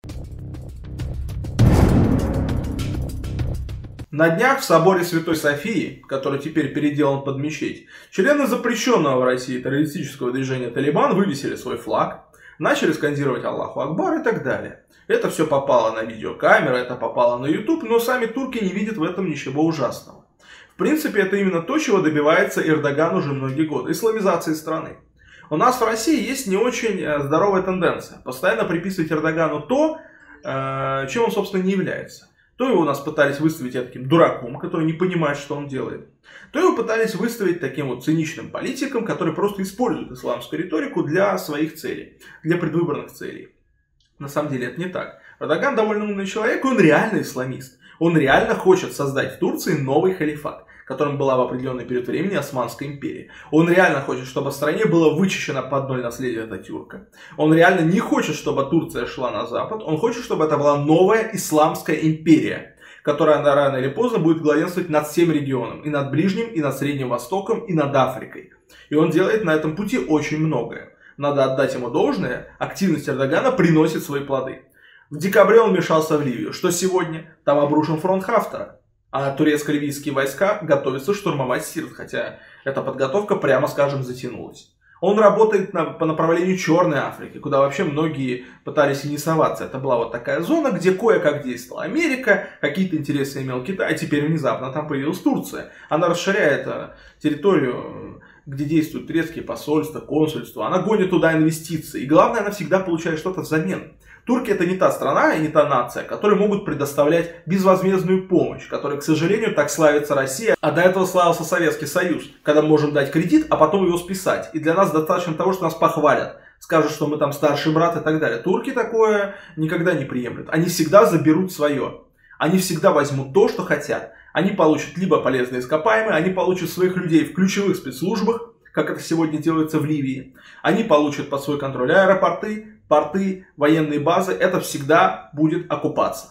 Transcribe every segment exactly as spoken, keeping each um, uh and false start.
На днях в соборе Святой Софии, который теперь переделан под мечеть, члены запрещенного в России террористического движения «Талибан» вывесили свой флаг, начали скандировать «Аллаху Акбар» и так далее. Это все попало на видеокамеры, это попало на YouTube, но сами турки не видят в этом ничего ужасного. В принципе, это именно то, чего добивается Эрдоган уже многие годы – исламизации страны. У нас в России есть не очень здоровая тенденция постоянно приписывать Эрдогану то, чем он, собственно, не является. То его у нас пытались выставить таким дураком, который не понимает, что он делает. То его пытались выставить таким вот циничным политиком, который просто использует исламскую риторику для своих целей, для предвыборных целей. На самом деле это не так. Эрдоган довольно умный человек, и он реально исламист. Он реально хочет создать в Турции новый халифат, которым была в определенный период времени Османская империя. Он реально хочет, чтобы в стране было вычищено под ноль наследие Ататюрка. Он реально не хочет, чтобы Турция шла на запад. Он хочет, чтобы это была новая исламская империя, которая рано или поздно будет главенствовать над всем регионом. И над Ближним, и над Средним Востоком, и над Африкой. И он делает на этом пути очень многое. Надо отдать ему должное. Активность Эрдогана приносит свои плоды. В декабре он вмешался в Ливию. Что сегодня? Там обрушен фронт Хафтара. А турецко-ливийские войска готовятся штурмовать Сирт, хотя эта подготовка, прямо скажем, затянулась. Он работает на, по направлению Черной Африки, куда вообще многие пытались и не соваться. Это была вот такая зона, где кое-как действовала Америка, какие-то интересы имел Китай, а теперь внезапно там появилась Турция. Она расширяет территорию, где действуют турецкие посольства, консульства. Она гонит туда инвестиции. И главное, она всегда получает что-то взамен. Турки это не та страна и не та нация, которые могут предоставлять безвозмездную помощь, которой, к сожалению, так славится Россия. А до этого славился Советский Союз, когда мы можем дать кредит, а потом его списать. И для нас достаточно того, что нас похвалят, скажут, что мы там старший брат и так далее. Турки такое никогда не приемлют. Они всегда заберут свое. Они всегда возьмут то, что хотят. Они получат либо полезные ископаемые, они получат своих людей в ключевых спецслужбах, как это сегодня делается в Ливии. Они получат под свой контроль аэропорты, порты, военные базы. Это всегда будет оккупация.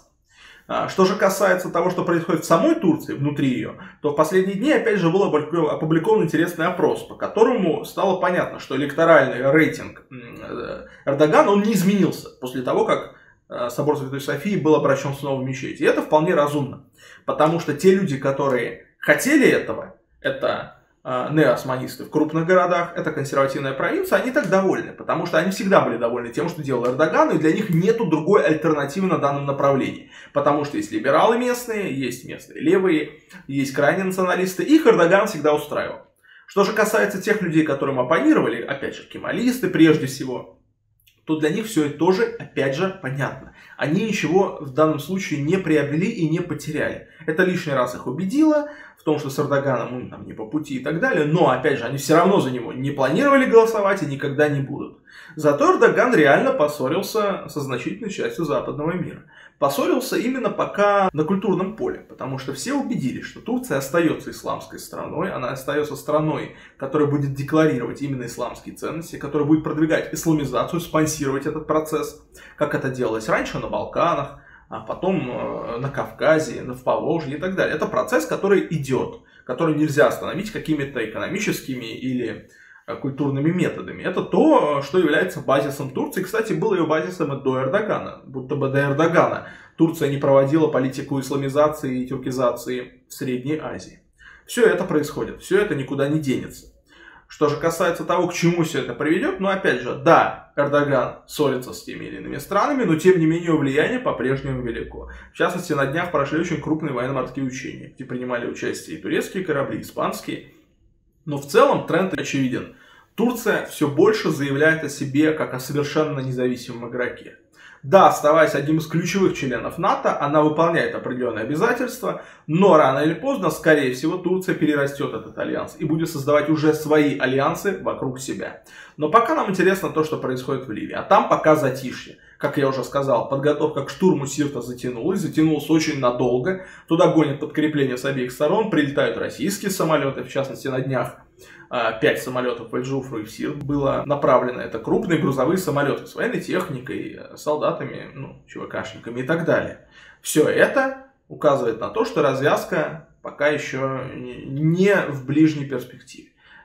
Что же касается того, что происходит в самой Турции, внутри ее, то в последние дни опять же был опубликован интересный опрос, по которому стало понятно, что электоральный рейтинг Эрдогана, он не изменился после того, как собор Святой Софии был обращен снова в мечеть. И это вполне разумно, потому что те люди, которые хотели этого, это неоосманисты в крупных городах, это консервативная провинция, они так довольны, потому что они всегда были довольны тем, что делал Эрдоган, и для них нету другой альтернативы на данном направлении. Потому что есть либералы местные, есть местные левые, есть крайние националисты, их Эрдоган всегда устраивал. Что же касается тех людей, которым оппонировали, опять же, кемалисты прежде всего, то для них все это тоже, опять же, понятно. Они ничего в данном случае не приобрели и не потеряли. Это лишний раз их убедило в том, что с Эрдоганом ну, там, не по пути и так далее. Но, опять же, они все равно за него не планировали голосовать и никогда не будут. Зато Эрдоган реально поссорился со значительной частью западного мира. Поссорился именно пока на культурном поле, потому что все убедились, что Турция остается исламской страной, она остается страной, которая будет декларировать именно исламские ценности, которая будет продвигать исламизацию, спонсировать этот процесс, как это делалось раньше на Балканах, а потом на Кавказе, в Поволжье и так далее. Это процесс, который идет, который нельзя остановить какими-то экономическими или культурными методами. Это то, что является базисом Турции. Кстати, было ее базисом и до Эрдогана. Будто бы до Эрдогана Турция не проводила политику исламизации и тюркизации в Средней Азии. Все это происходит, все это никуда не денется. Что же касается того, к чему все это приведет, ну опять же, да, Эрдоган ссорится с теми или иными странами, но тем не менее его влияние по-прежнему велико. В частности, на днях прошли очень крупные военно-морские учения, где принимали участие и турецкие корабли, и испанские. Но в целом тренд очевиден. Турция все больше заявляет о себе как о совершенно независимом игроке. Да, оставаясь одним из ключевых членов НАТО, она выполняет определенные обязательства, но рано или поздно, скорее всего, Турция перерастет этот альянс и будет создавать уже свои альянсы вокруг себя. Но пока нам интересно то, что происходит в Ливии, а там пока затишье. Как я уже сказал, подготовка к штурму Сирта затянулась, затянулась очень надолго. Туда гонят подкрепления с обеих сторон, прилетают российские самолеты, в частности на днях. Пять самолетов в Эль-Джуфру и в Сирт было направлено. Это крупные грузовые самолеты с военной техникой, солдатами, ну, ЧВКшниками и так далее. Все это указывает на то, что развязка пока еще не в ближней перспективе.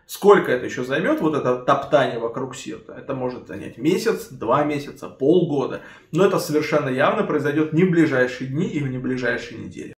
Сколько это еще займет, вот это топтание вокруг Сирта? Это может занять месяц, два месяца, полгода. Но это совершенно явно произойдет не в ближайшие дни и в не в ближайшие недели.